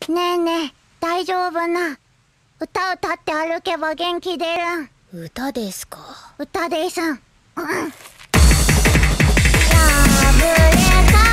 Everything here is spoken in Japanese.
ねえねえ、大丈夫な。歌歌って歩けば元気出るん。 歌ですか。 歌ですん。うん。破れた